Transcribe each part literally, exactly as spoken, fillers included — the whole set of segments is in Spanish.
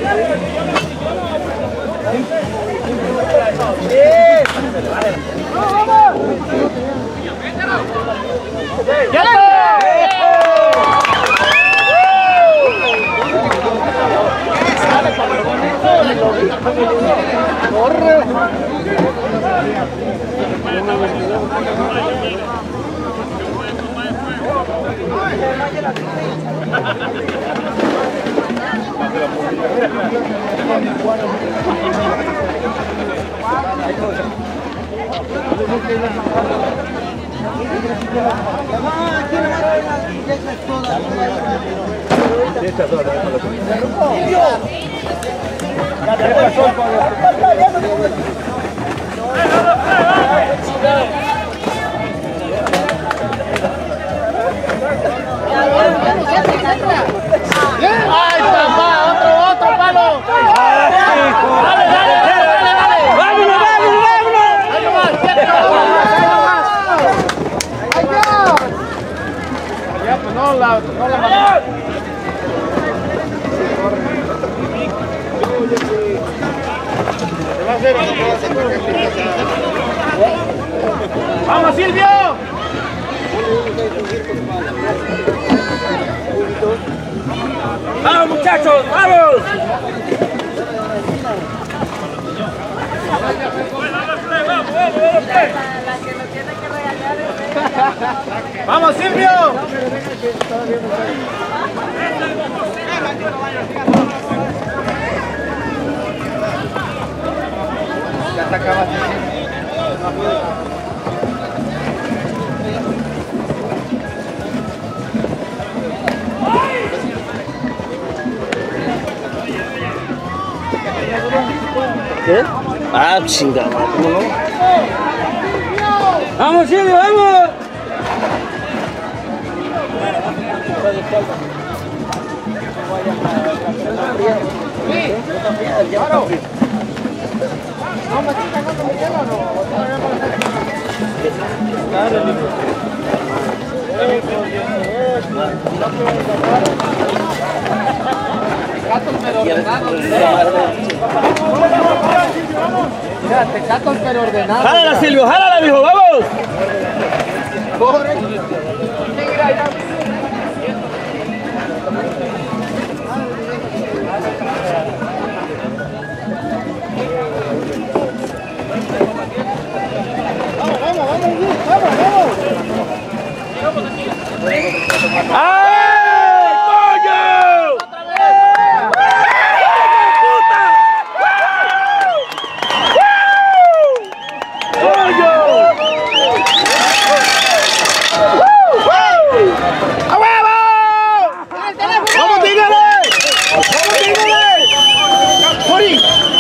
¡Ay, papá! ¡Otro, otro palo! ¡Dale, dale, dale, dale! ¡Vámonos, vámonos, vámonos! ¡Ahí nomás, ahí nomás! ¡Ahí ya! Ya, pues no la... No la ¡vamos, Silvio! ¡Vamos, muchachos! ¡Vamos! ¡Vamos, Silvio! Ya te acabas de decir. ¿Qué? Ah, chingada, ¿cómo no? ¡Vamos, Silvio, vamos! Claro. No, me está cagando mi tela, no. Gatos pero ordenados. Mira, te gatos pero ordenados. ¡Jálala, Silvio! ¡Jálala, mijo! ¡Vamos! Corre. Vamos, vamos, vamos, vamos, vamos. ¡Ay, pollo! ¡Otra vez! ¡Pollo! ¡A huevo! ¡Vamos, dígale! ¡Vamos, dígale! ¡Jori!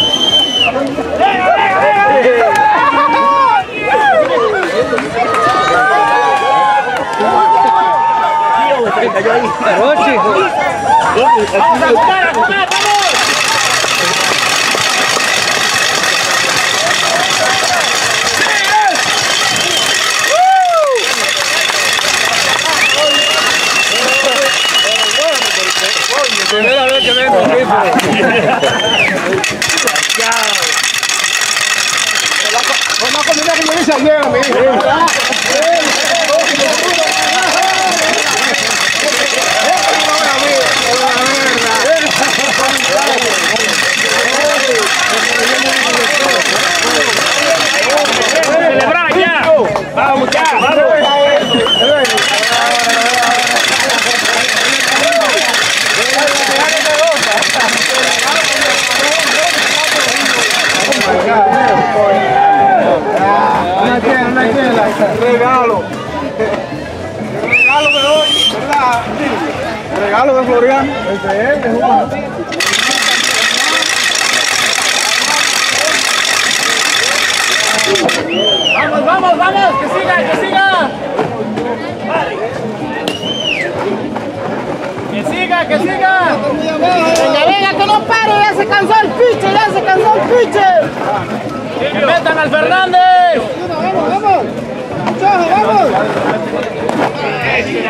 Cayó ahí. ¡Vamos a jugar, a jugar, vamos! Primera vez que vengo aquí. Con más comida que yo hice ayer, mi hijo. ¡Celebrar ya! ¡Vamos ya! ¡Vamos! Regalo. Regalo de hoy, ¿verdad? Regalo de Florian. El de él, de Juan. Vamos, vamos, vamos, que siga, que siga. Que siga, que siga. Venga, venga, que no pare, ya se cansó el piche, ya se cansó el piche. Que metan al Fernández. Vamos, vamos. Vamos.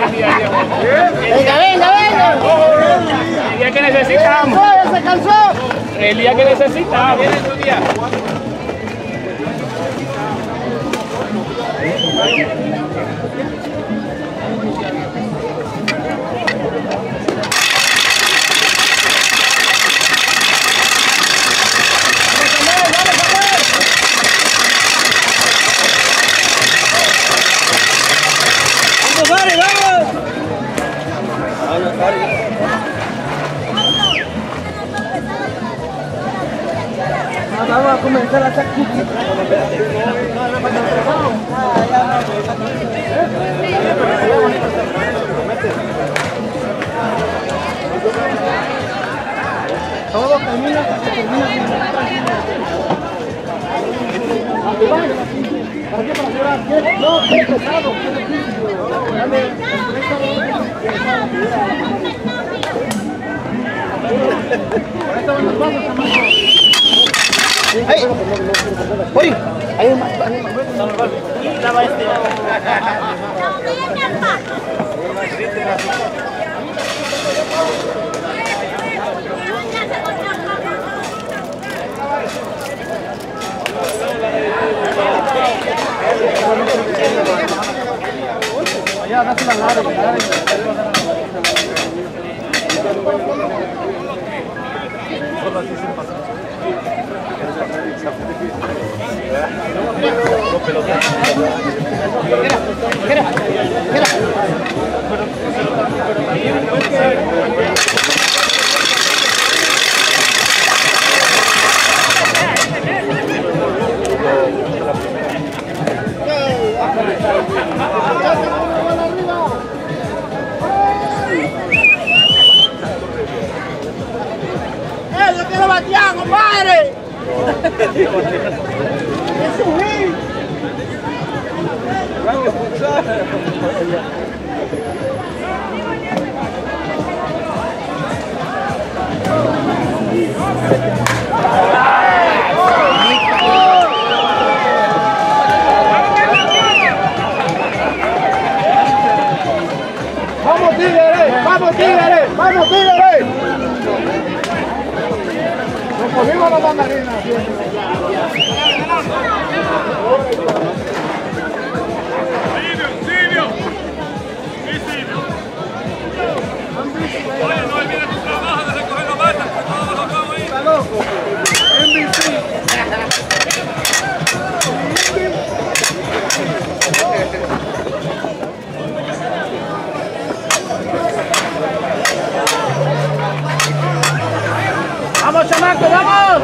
Venga, venga, venga. ¿Y qué necesitamos? Ya se cansó. el día que necesitamos. Viene su día. ¡Vale, vamos! Vamos a comenzar a hacer cookies. Todo termina hasta que termina bien. ¿Para qué? ¿Para llorar? No, qué pesado. ¡Ay! ¡Oye! ¡Hay un más! Ya, date la larga, solo así se pasa. Mira, mira, ¡Eh, yo quiero batear, compadre! ¡Van a expulsar! ¡Vamos, Tigres! ¡Vamos, Tigres! ¡Vamos, Tigres! ¡Nos cogimos la mandarina! ¡Silvio! ¡Silvio! ¡Sí, Silvio! Oye, no olvides tu trabajo de recoger la mata, que todos los vamos ahí. ¡Está loco! ¡M V C! ¡Vamos, chamaco, vamos!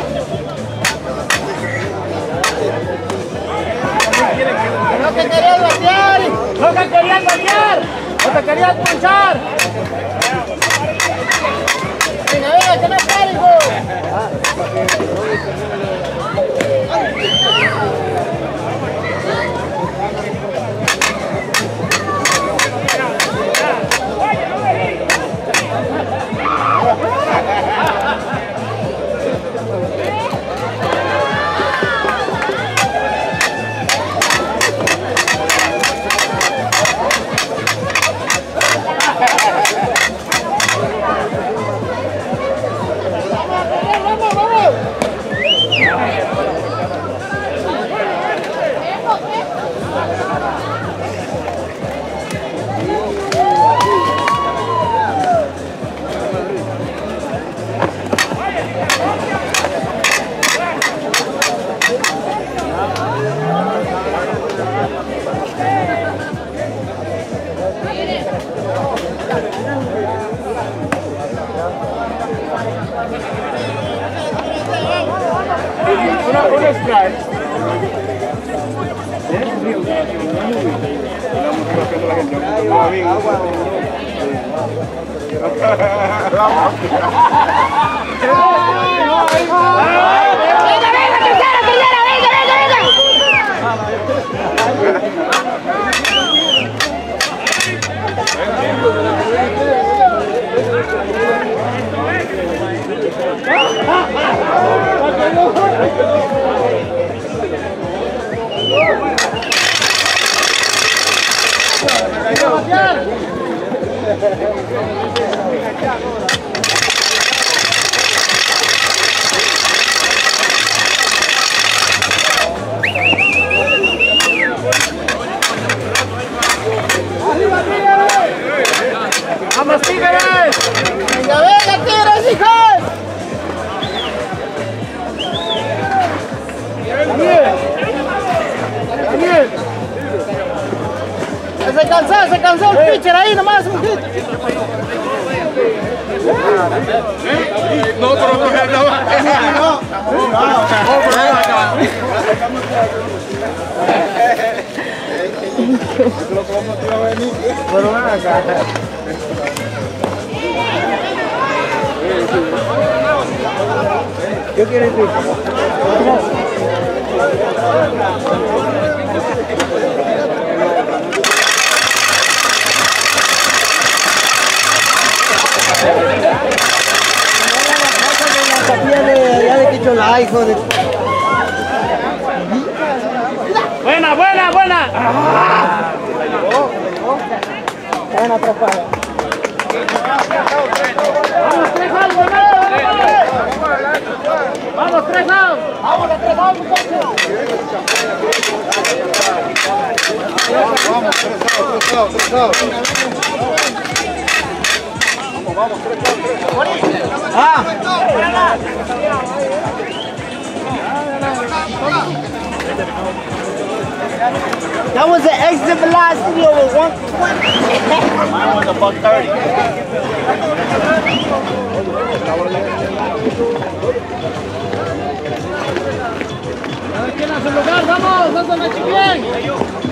¡Lo que querías batear! ¡Lo que querías batear! ¡Lo que querías punchar! ¡Venga, venga, que no es código! Una, una strike. ¡Venga, venga, tercera, tercera! ¡Venga, venga, venga! No, pero no es la vaca. No, no, pero es la vaca. Pero ven acá. ¿Qué quieres decir? Buena, buena, buena. Ah. Buena atrapada. Vamos, tres outs, vamos, tres outs. Vamos, tres outs, muchachos. Vamos, tres outs, tres outs, tres outs. Vamos, vamos, tres outs, tres outs. Ah. That was an exit velocity over one point. Mine was about thirty. ¿Quién hace el lugar? ¡Vamos! ¡Vamos a meter bien!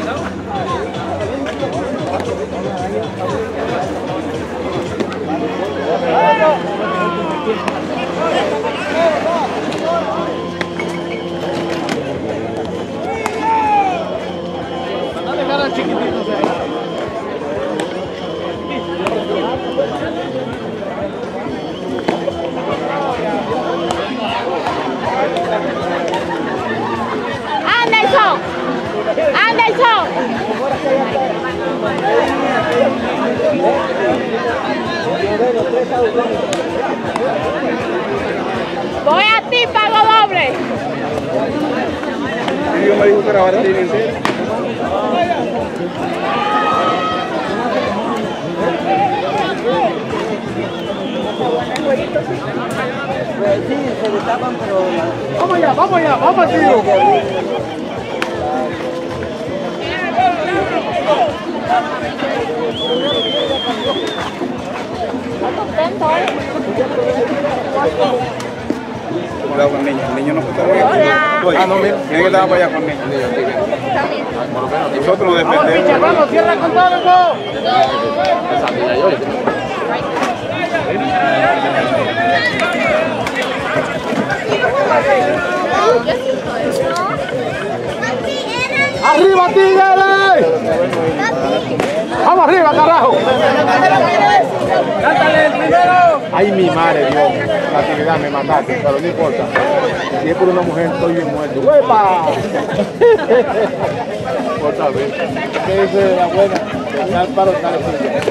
Anderson, Anderson. Voy a ti, pago doble. Yo me dijo que grabar el entero. Sí, se destapan, pero... Vamos ya, vamos ya, vamos tío. Cuidado con el niño, el niño no está muy aquí. Ah, no, mira, tiene que estar para allá con el niño. Nosotros nos Vamos, dependemos. pitcher, vamos, cierra con todo, ¿no? ¡Arriba, Tigre! ¡Vamos arriba, carajo! ¡Cántale el primero! Ay, mi madre, Dios, la actividad me mataste, pero no importa. Si es por una mujer, estoy bien muerto. ¡Huepa! Otra vez. ¿Qué dice la buena? Al paro está la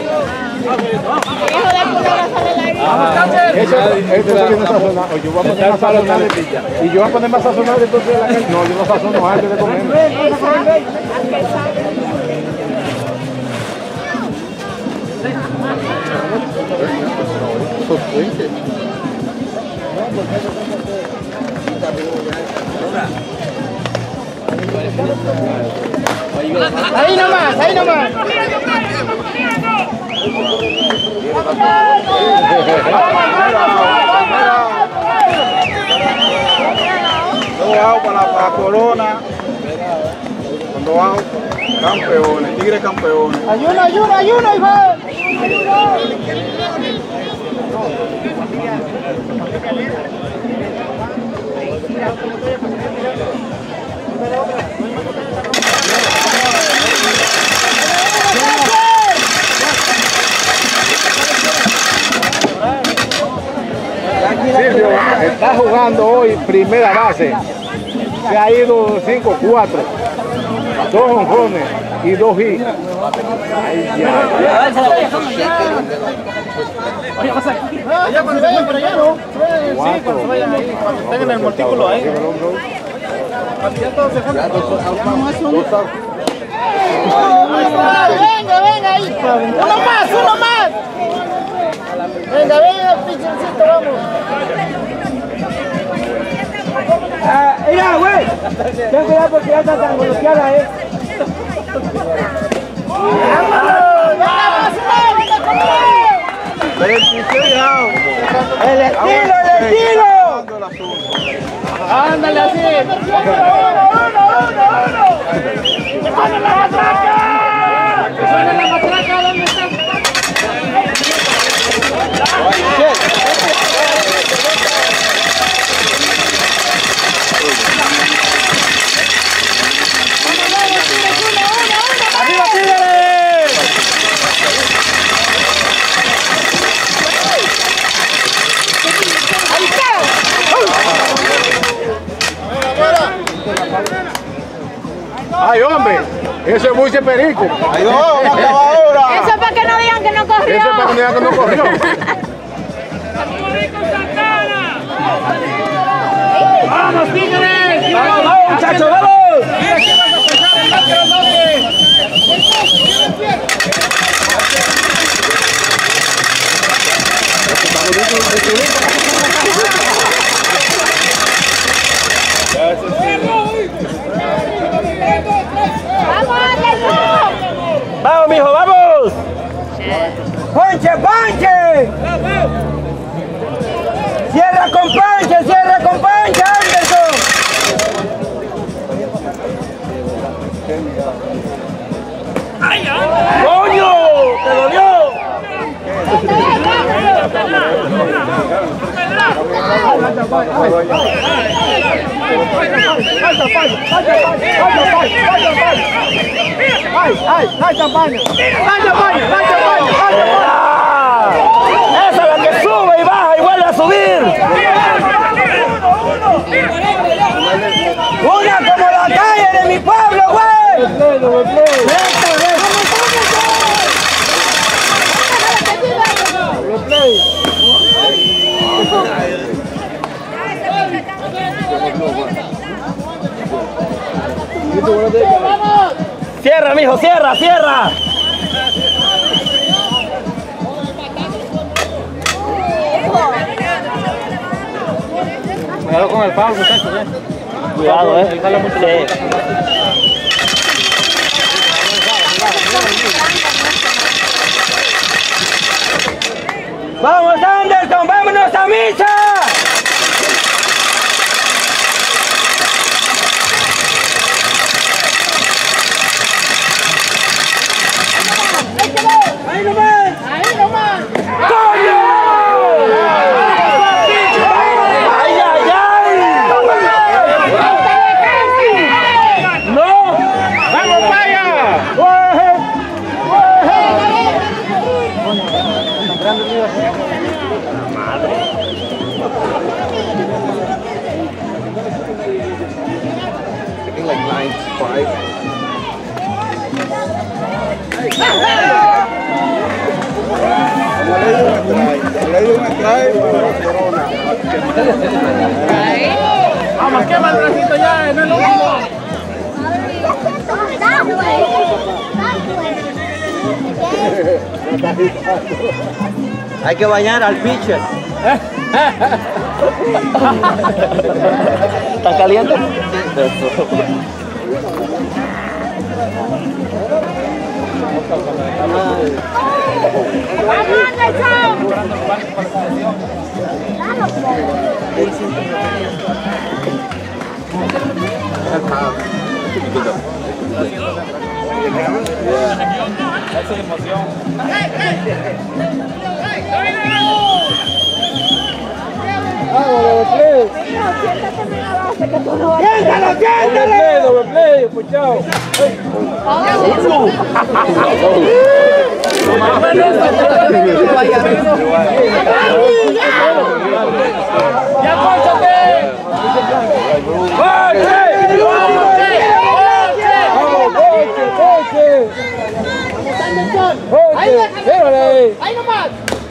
Hijo de puta, sale la herida. Eso, eso se viene sazonado. Yo voy a poner más sazonado. Y yo voy a poner más sazonado entonces de la carne. No, yo no sazono antes de comer. Ahí nomás, ahí nomás. Yo hago para la, para la corona. Cuando hago campeones, tigres campeones. Ayuno, ayuno, ayuno, hijo. Silvio está jugando hoy primera base. Se ha ido cinco cuatro. Dos jonrones y dos hits. Ay, ya. Allá cuando vayan por allá, ¿no? Sí, cuando vayan ahí, cuando estén en el montículo ahí. Ya todos se juntan. Venga, venga ahí. Uno más, uno más. Venga, venga, pinchercito, vamos. Ah, mira, güey. Ten cuidado porque ya está tan bloqueada, eh. ¡Vámonos! ¡Venga, vamos, venga, El estilo, el estilo. Ándale así. Uno, uno, uno, uno. ¡Que suene la matraca! ¡Que suene la matraca! ¿Dónde está? ¡Arriba, Tigres! Ahí está. ¡Ay, hombre! Eso es muy perico. Ahí va, una ahora. Eso es para que no digan que no corrió. Eso es para que no digan que no corrió. ¡Vamos, Tigres! Vamos, vamos, muchachos, vamos. Mira, ¿qué vas a pensar en la noche? ¡Vamos, Anderson! Vamos, mijo, vamos. ¡Ponche, ponche! ¡Cierra con ponche, cierra con ponche, Anderson! ¡Coño! ¡Te dolió! ¡Ay, ay! ¡Ay, champaña! ¡Ay, champaña! ¡Ay, champaña! ¡Ay, champaña! ¡Esa es la que sube y baja y vuelve a subir! ¡Una como la calle de mi pueblo, güey! ¡Cierra, mijo, cierra, cierra! Cuidado con el foul, muchachos, ¿eh? Cuidado, eh. Sí. ¡Vamos, Anderson! ¡Vámonos a misa! ¡Ahí nomás! ¡Ahí nomás! ¡Coño! ¡Ay, ay, ay! ¡No! ¡Vamos, vaya! Vamos, quema el bracito ya, no es lo mismo. Hay que bañar al pitcher. ¿Está caliente? Esa es emoción. ¡Siéntalo, siéntalo! Doble play, escuchado. ¡Ya, pónchate! ¡Ponche! ¡Ahí déjame! ¡Ahí nomás!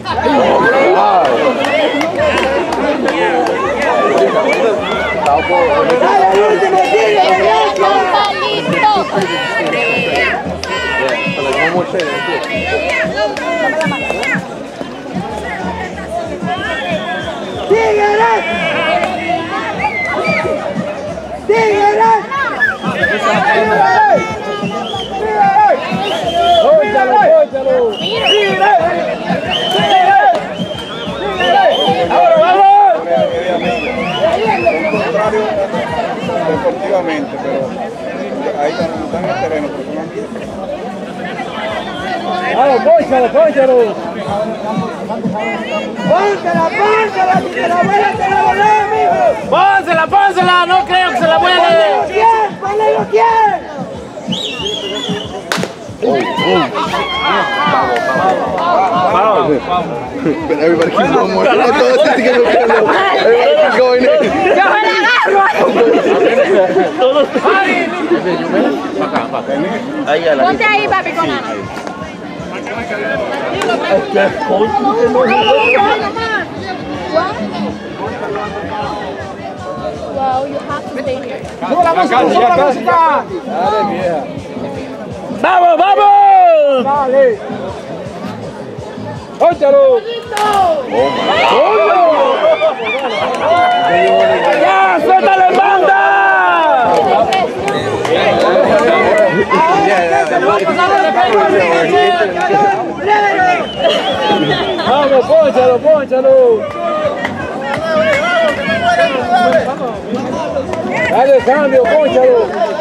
¡Dale el último ¡Tigres! ¡Tigres! ¡Pónchalo, pónchalo! ¡Tigres! ¡Tigres! realmente, pero ahí están en el terreno, pero son ambientes. ¡Vamos, pónchalo, pónchalo! ¡Pónsela, pónsela! ¡Si se la vuela, se la voló, mijo! ¡Pónsela, pónsela! No creo que se la vuele. ¡Ponle quién! ¡Ponle quién! But everybody keeps going more. Everybody keeps going in. ¡Yo me la agarro! Ponte ahí, papi, con Ana. Well, you have to stay here. ¡Sube la música! ¡Sube la música! ¡Vamos, vamos! ¡Dale! ¡Pónchalo! ¡Ya! ¡Suéltale, banda! ¡Vamos, pónchalo, pónchalo! ¡Dale cambio, pónchalo!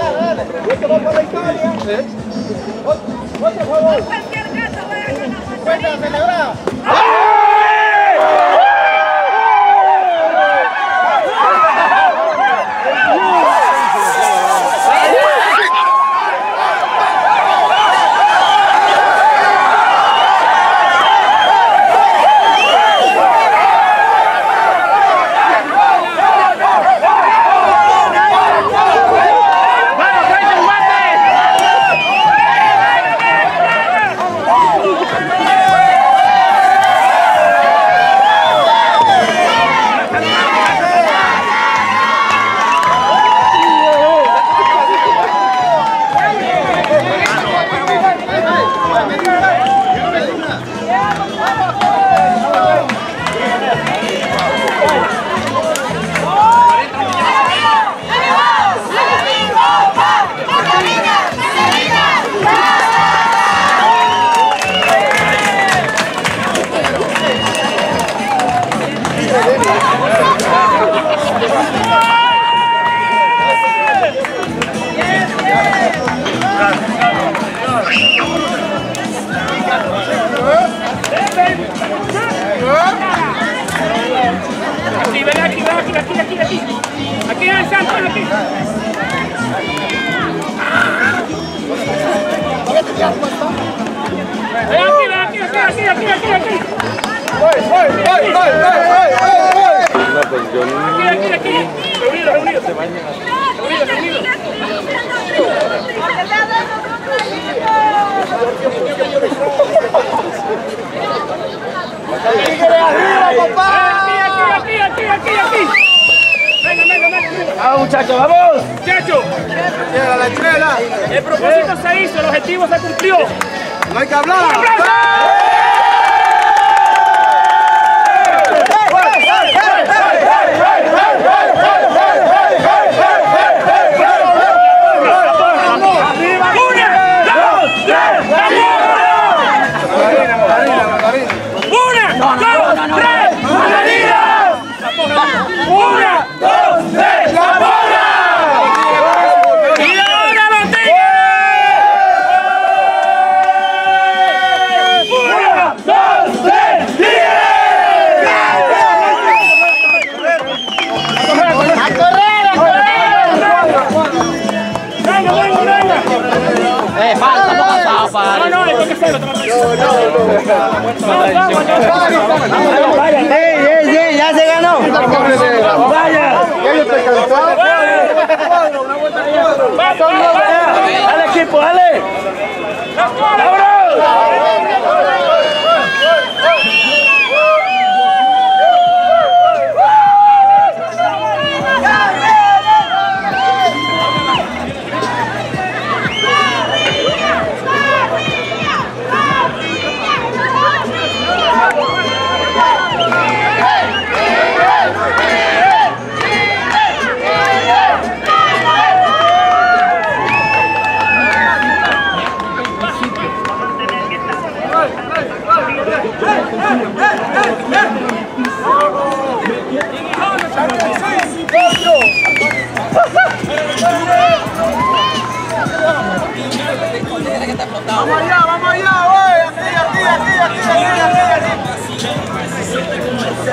Aquí, ven aquí, ven aquí, aquí, aquí, aquí. Aquí en el centro, aquí. Ven aquí, ven aquí, aquí, aquí, aquí, aquí, aquí. ¡Voy, voy, voy, voy, voy, voy! Aquí, aquí, aquí. Reunidos, reunidos. Reunidos, reunidos. Aquí, aquí, aquí, aquí, aquí. Venga, venga, venga. ¡Vamos, muchachos, vamos! Muchachos, ¡Llega la estrella! el propósito se hizo, el objetivo se cumplió. ¡No hay que hablar! ¡Un aplauso! No, no, hay que hacerlo. ¡Ey, ey, ey! ¡Ya se ganó! ¡Vaya! ¡Dale, equipo, dale!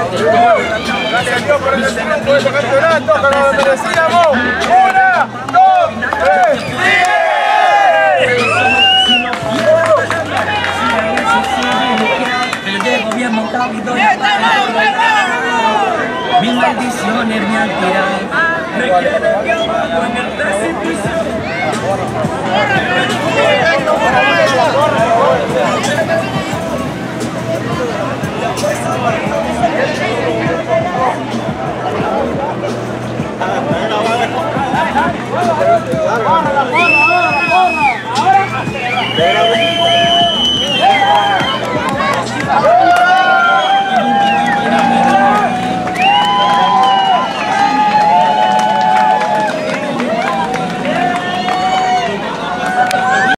Gracias a Dios por este triunfo de este campeonato, que nos lo merecíamos. Una, dos, tres, Bien montado y doy mis maldiciones me han tirado. Requiere que abajo en el precipicio. ¡Corra, la porra, ahora la porra! ¡Ahora!